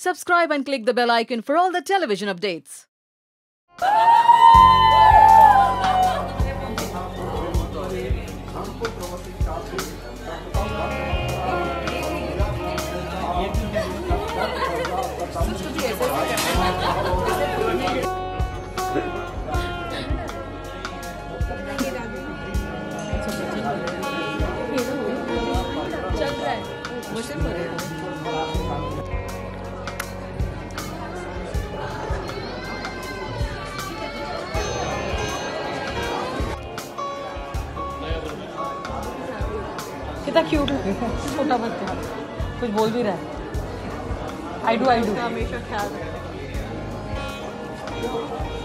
Subscribe and click the bell icon for all the television updates. कितना cute है, छोटा बच्चा कुछ बोल भी रहा है। आई डू हमेशा ख्याल रखते हैं।